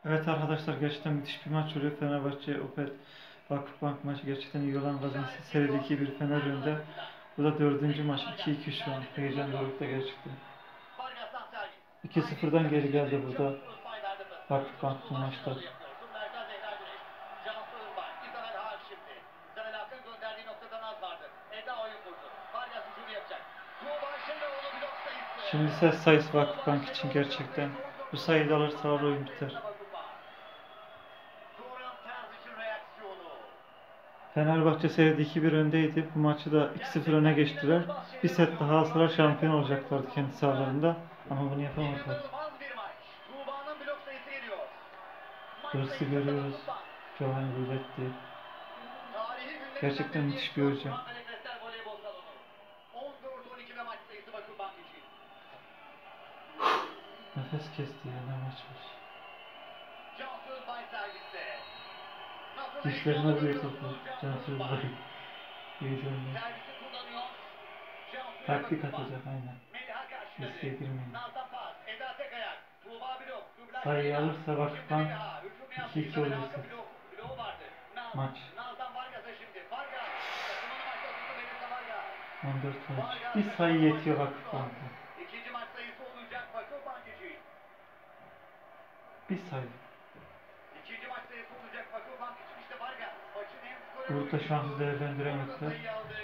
Evet arkadaşlar, gerçekten müthiş bir maç oluyor. Fenerbahçe Opet Vakıfbank maçı gerçekten iyi olan kazansın. Seride 2-1 Fener önde. Bu da dördüncü maç, 2-2 şu an. Heyecan dorukta gerçekten. 2-0'dan geri geldi burada Vakıfbank bu maçta. Şimdi ses sayısı Vakıfbank için gerçekten. Bu sayıyı da alırsa oyun biter. Fenerbahçe seride 2-1 öndeydi. Bu maçı da 2-0 öne geçtiler. Bir set daha alsalar şampiyon olacaklardı kendi sahalarında. Ama bunu yapamadılar. Hırsı görüyoruz. Giovanni Rulletti. Gerçekten müthiş bir hoca. Nefes kesti ya, ne maçmış. Dişlerine vuruyor topu. Cansız Bay. İyi oynuyor. Taktik atacak aynen. Riske girmeyin. Sayıyı alırsa Vakıfbank 2-2 olursa maç. 14 maç. Bir sayı yetiyor Vakıfbank'a. Bir sayı. Burada şansı değerlendiremezler.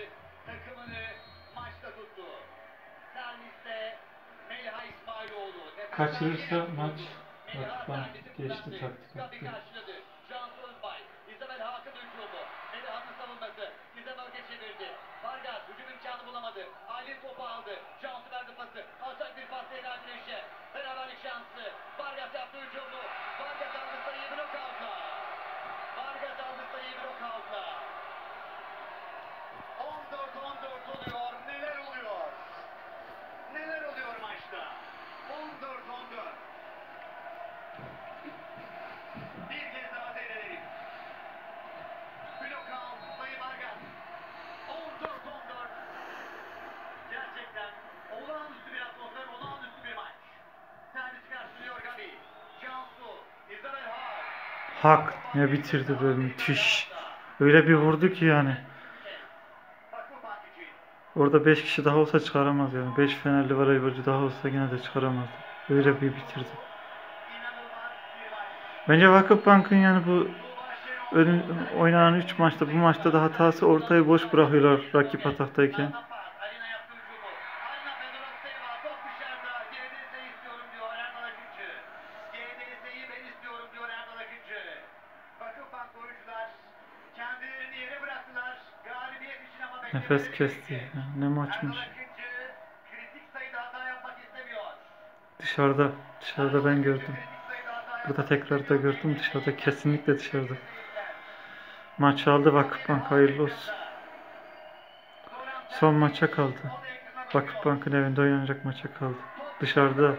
Kaçırırsa maç Vakıfbank geçti, taktik attı. 'Hak ne bitirdi böyle, müthiş. Öyle bir vurdu ki yani. Orada 5 kişi daha olsa çıkaramaz yani. 5 Fenerli voleybolcu daha olsa yine de çıkaramaz. Öyle bir bitirdi. Bence Vakıfbank'ın yani bu oynanan 3 maçta, bu maçta da hatası, ortayı boş bırakıyorlar rakip ataktayken. Nefes kesti. Ne maçmış. Dışarıda ben gördüm. Burada tekrar da gördüm. Dışarıda, kesinlikle dışarıda. Maç aldı Vakıfbank, hayırlı olsun. Son maça kaldı. Vakıfbank'ın evinde oynanacak maça kaldı. Dışarıda.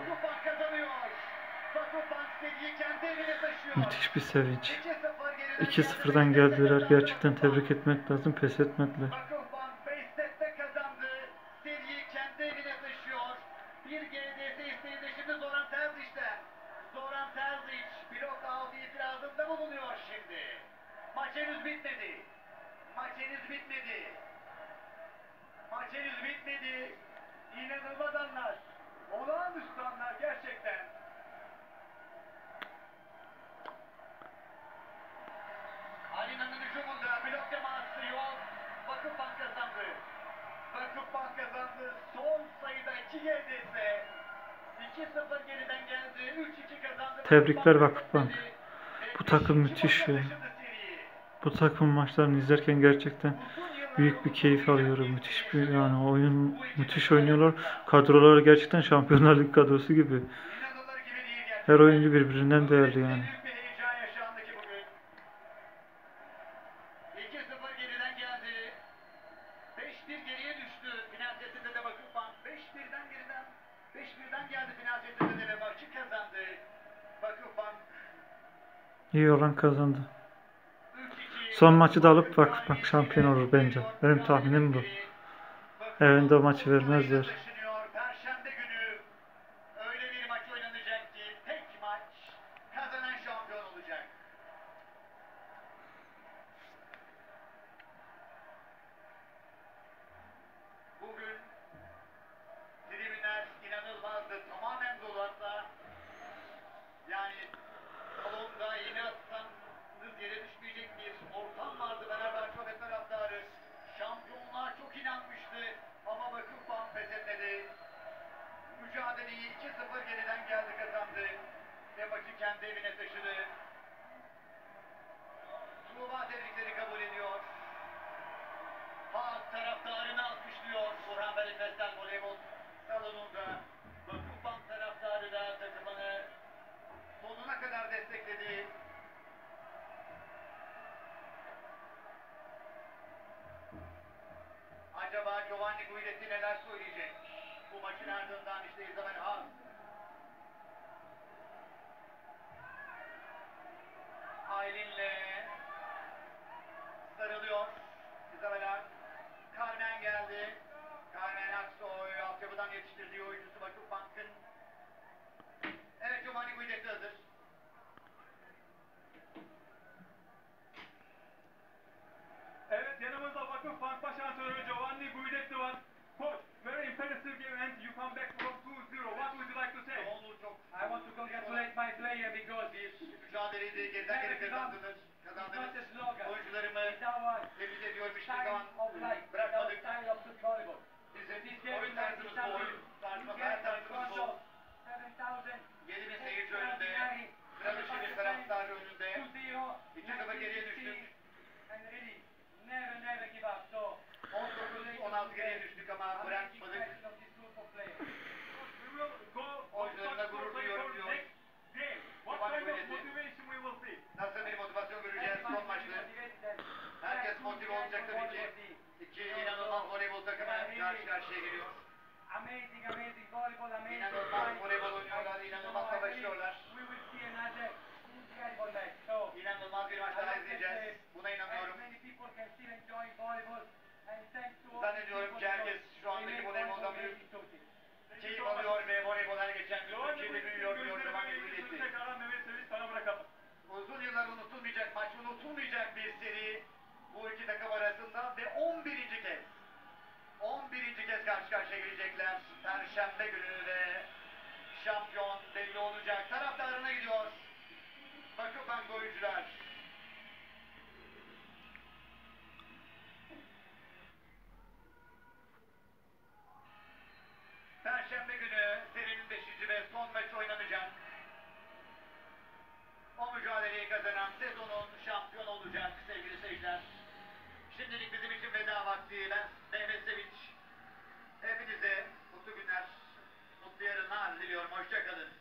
Müthiş bir sevinç. 2-0'dan geldiler. Gerçekten tebrik etmek lazım. Pes etmediler. İnanılmaz anlar. Olağanüstü anlar gerçekten. Alina'nın hücumunda blok teması yok. Vakıfbank kazandı. Vakıfbank kazandı. Son sayıda 2 GDS. 2-0 geriden geldi. 3-2 kazandı. Tebrikler Vakıfbank. Bu takım müthiş ya. Bu takım maçlarını izlerken gerçekten büyük bir keyif alıyorum. Müthiş bir yani oyun, müthiş oynuyorlar. Kadroları gerçekten Şampiyonlar Ligi kadrosu gibi. Her oyuncu birbirinden değerli yani. İyi olan kazandı. Son maçı da alıp Vakıfbank şampiyon olur bence. Benim tahminim bu. Evinde o maçı vermezler. kendi evine taşıdı. Tuğba tebrikleri kabul ediyor. Halk taraftarını alkışlıyor. Orhan Belifestel voleybol salonunda. Vakıfbank taraftarı da takımını sonuna kadar destekledi. Acaba Giovanni Guidetti neler söyleyecek? Bu maçın ardından işte Isabel Haas. Aylin'le sarılıyor. Isabel Haas. Carmen geldi. Carmen Aksoy altyapıdan yetiştirdiği oyuncusu Vakıfbank'ın. Evet, Giovanni Guidetti hazır. Evet, yanımızda Vakıfbank Baş Antrenörü Giovanni Guidetti var. Coach, very impressive game and you come back from 2-0. What would you like to say? Çoğunluğu çok. I want to congratulate my player because Bir mücadeleyi de geriden geri kazandınız. Kazandınız. Oyuncularımı tebrik ediyorum. Hiçbir zaman bırakmadık. Bizim oyun tarzımız bu, oyun tarzımız, her tarzımız bu. 7.000 seyirci önünde, biraz dışı bir taraftar önünde. 2-0 geriye düştük. 19-16 geriye düştük ama bırakmadık. We will go Oyuncularımla gurur duyuyorum diyor. next game. What kind of motivation we will see? Nasıl bir motivasyon göreceğiz son maçta? Herkes motive olacak tabii ki. İki inanılmaz voleybol takımı karşı karşıya geliyor. İnanılmaz voleybol oynuyorlar, inanılmaz savaşıyorlar. İnanılmaz bir maç daha izleyeceğiz. Buna inanıyorum. Zannediyorum ki herkes şu andaki voleyboldan büyük keyif alıyor ve voleybol her geçen gün Türkiye'de büyüyor diyor Giovanni Guidetti. Tekrardan Mehmet Sevinç sana bırakalım. Uzun yıllar unutulmayacak maç, unutulmayacak bir seri bu iki takım arasında ve 11. kez karşı karşıya gelecekler. Perşembe günü de şampiyon belli olacak. Taraftarına gidiyor. Vakıfbank oyuncular. Perşembe günü serinin 5. ve son maçı oynanacak. O mücadeleyi kazanan sezonun şampiyon olacak sevgili seyirciler. Şimdilik bizim için veda vakti. Ben Mehmet Sevinç. Hepinize mutlu günler, mutlu yarınlar diliyorum. Hoşça kalın.